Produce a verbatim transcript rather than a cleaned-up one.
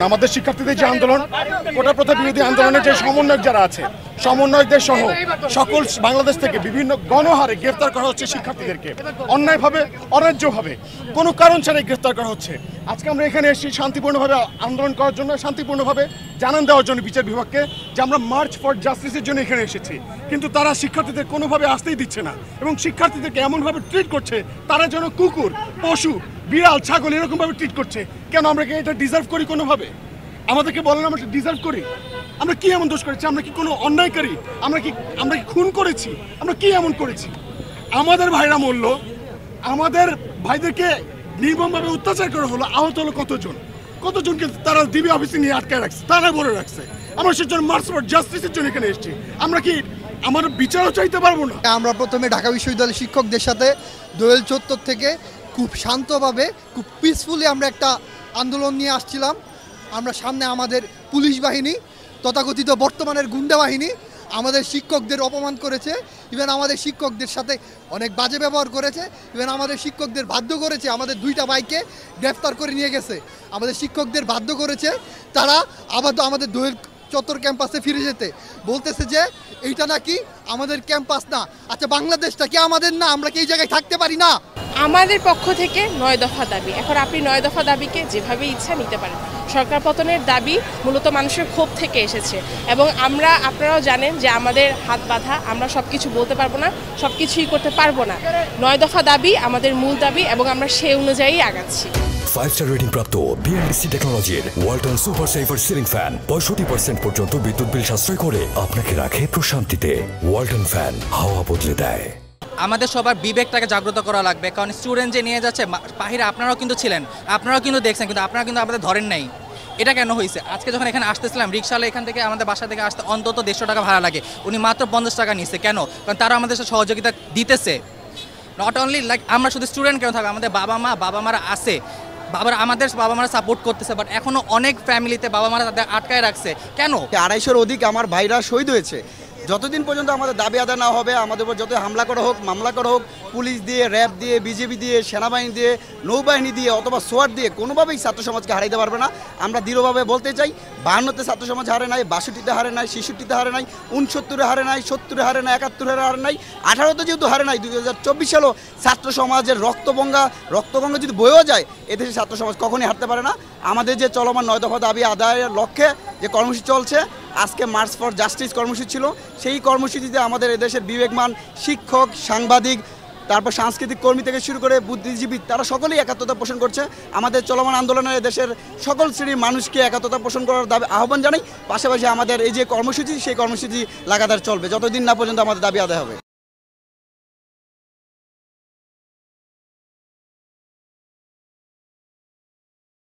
আমাদের শিক্ষার্থীদের যে আন্দোলন, কোটা প্রথা বিরোধী আন্দোলনের যে সমন্বয়ক যারা আছে, সমন্বয়কদের সহ সকল বাংলাদেশ থেকে বিভিন্ন গণহারে গ্রেফতার করা হচ্ছে শিক্ষার্থীদেরকে, অন্যায়ভাবে অন্যায্যভাবে কোনো কারণ ছাড়াই গ্রেফতার করা হচ্ছে। আজকে আমরা এখানে এসেছি শান্তিপূর্ণভাবে আন্দোলন করার জন্য, শান্তিপূর্ণভাবে জানান দেওয়ার জন্য বিচার বিভাগকে যে আমরা মার্চ ফর জাস্টিসের জন্য এখানে এসেছি, কিন্তু তারা শিক্ষার্থীদের কোনোভাবে আসতেই দিচ্ছে না এবং শিক্ষার্থীদেরকে এমনভাবে ট্রিট করছে তারা যেন কুকুর, পশু, বিড়াল, ছাগল এরকমভাবে ট্রিট করছে। কেন আমরা কি এটা ডিজার্ভ করি কোনোভাবে? আমাদেরকে বলেন আমরা ডিজার্ভ করি? আমরা কি এমন দোষ করেছি? আমরা কি কোনো অন্যায়কারী? আমরা কি আমরা কি খুন করেছি? আমরা কি এমন করেছি? আমাদের ভাইরা মরল, আমাদের ভাইদেরকে নির্মমভাবে অত্যাচার করা হলো, আহত হলো কতজন, কতজনকে তারা ডিবি অফিসে নিয়ে আটকায় রাখছে, তারা বলে রাখছে। আমরা সেজন্য মার্চ ফর জাস্টিসের জন্য এখানে এসেছি। আমরা কি আমার বিচারও চাইতে পারবো না? আমরা প্রথমে ঢাকা বিশ্ববিদ্যালয়ের শিক্ষকদের সাথে দোয়েল চত্বর থেকে খুব শান্তভাবে, খুব পিসফুলি আমরা একটা আন্দোলন নিয়ে আসছিলাম। আমরা সামনে আমাদের পুলিশ বাহিনী, তথাকথিত বর্তমানের গুন্ডা বাহিনী আমাদের শিক্ষকদের অপমান করেছে, ইভেন আমাদের শিক্ষকদের সাথে অনেক বাজে ব্যবহার করেছে, ইভেন আমাদের শিক্ষকদের বাধ্য করেছে, আমাদের দুইটা বাইকে গ্রেফতার করে নিয়ে গেছে। আমাদের শিক্ষকদের বাধ্য করেছে তারা আবার আমাদের দোয়েল চত্বর ক্যাম্পাসে ফিরে যেতে, বলতেছে যে এইটা নাকি আমাদের ক্যাম্পাস না। আচ্ছা, বাংলাদেশটা কি আমাদের না? আমরা কি এই জায়গায় থাকতে পারি না? আমাদের পক্ষ থেকে নয় দফা দাবি, এখন আপনি নয় দফা দাবিকে যেভাবে ইচ্ছা নিতে পারেন। সরকার পতনের দাবি মূলত মানুষের ক্ষোভ থেকে এসেছে এবং আমরা, আপনারাও জানেন যে আমাদের হাত বাঁধা, আমরা সব কিছু বলতে পারবো না, সব কিছুই করতে পারবো না। নয় দফা দাবি আমাদের মূল দাবি এবং আমরা সেই অনুযায়ী আগাচ্ছি। ফাইভ স্টার রেটিং প্রাপ্ত বিএলডিসি টেকনোলজির Walton super saver ceiling fan পঁয়ষট্টি পার্সেন্ট পর্যন্ত বিদ্যুৎ বিল সাশ্রয় করে আপনাকে রাখে প্রশান্তিতে। ওয়ালটন ফ্যান হাওয়া বদলে দেয়। আমাদের সবার বিবেকটাকে জাগ্রত করা লাগবে, কারণ স্টুডেন্ট যে নিয়ে যাচ্ছে বাহিরে, আপনারাও কিন্তু ছিলেন, আপনারাও কিন্তু দেখছেন, কিন্তু আপনারা কিন্তু আমাদের ধরেন নাই। এটা কেন হয়েছে? আজকে যখন এখানে আসতেছিলাম রিক্সালে, এখান থেকে আমাদের বাসা থেকে আসতে অন্তত দেড়শো টাকা ভাড়া লাগে, উনি মাত্র পঞ্চাশ টাকা নিচ্ছে। কেন? কারণ তারা আমাদের সাথে সহযোগিতা দিতেছে। নট অনলি লাইক আমরা শুধু স্টুডেন্ট কেন থাকবো, আমাদের বাবা মা বাবা মারা আছে, বাবার আমাদের বাবা মারা সাপোর্ট করতেছে, বাট এখনও অনেক ফ্যামিলিতে বাবা মারা তাদের আটকায় রাখছে। কেন? আড়াইশোর অধিক আমার ভাইরা শহীদ হয়েছে। যতদিন পর্যন্ত আমাদের দাবি আদায় না হবে, আমাদের উপর যত হামলা করা হোক, মামলা করা হোক, পুলিশ দিয়ে, র্যাব দিয়ে, বিজেপি দিয়ে, সেনাবাহিনী দিয়ে, নৌবাহিনী দিয়ে অথবা সোয়ার দিয়ে কোনোভাবেই ছাত্র সমাজকে হারাইতে পারবে না। আমরা দৃঢ়ভাবে বলতে চাই, বাহান্নতে ছাত্র সমাজ হারে নাই, বাষট্টিতে হারে নাই, ছেষট্টিতে হারে নাই, উনসত্তরে হারে নাই, সত্তরে হারে নাই, একাত্তরে হারে নাই, আঠারোতে যেহেতু হারে নাই, দুই হাজার চব্বিশ সালও ছাত্র সমাজের রক্তগঙ্গা রক্তগঙ্গা যদি বয়েও যায়, এদেশে ছাত্র সমাজ কখনই হারতে পারে না। আমাদের যে চলমান নয় দফা দাবি আদায়ের লক্ষ্যে যে কর্মসূচি চলছে, আজকে মার্চ ফর জাস্টিস কর্মসূচি ছিল, সেই কর্মসূচিতে আমাদের এদেশের বিবেকমান শিক্ষক, সাংবাদিক, তারপর সাংস্কৃতিক কর্মী থেকে শুরু করে বুদ্ধিজীবী, তারা সকলেই একাত্মতা পোষণ করছে। আমাদের চলমান আন্দোলনে দেশের সকল শ্রেণীর মানুষকে একাত্মতা পোষণ করার দাবি আহ্বান জানাই। পাশাপাশি আমাদের এই যে কর্মসূচি, সেই কর্মসূচি লাগাতার চলবে যতদিন না পর্যন্ত আমাদের দাবি আদায় হবে।